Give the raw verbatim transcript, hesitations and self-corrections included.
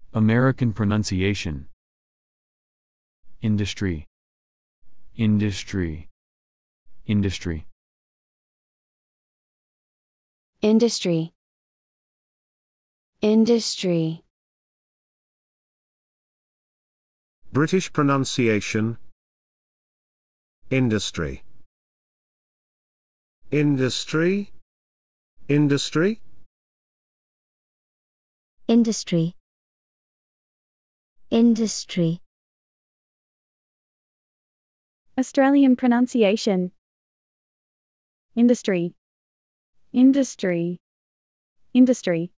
American pronunciation. Industry. Industry. Industry. Industry. Industry. British pronunciation. Industry. Industry. Industry. Industry. Industry. Australian pronunciation. Industry. Industry. Industry.